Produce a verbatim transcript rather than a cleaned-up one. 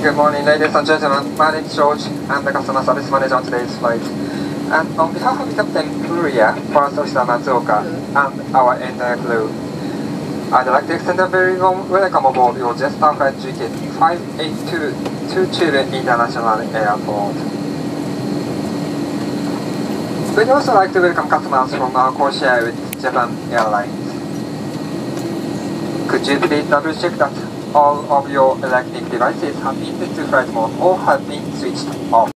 Good morning, ladies and gentlemen. My name is George. I'm the customer service manager on today's flight. And on behalf of Captain Furia, First Officer Matsuoka, and our entire crew, I'd like to extend a very warm welcome aboard your Jetstar Flight G K five eight two to Chile International Airport. We'd also like to welcome customers from our core share with Japan Airlines. Could you please double check that all of your electronic devices have been set to flight mode or have been switched off?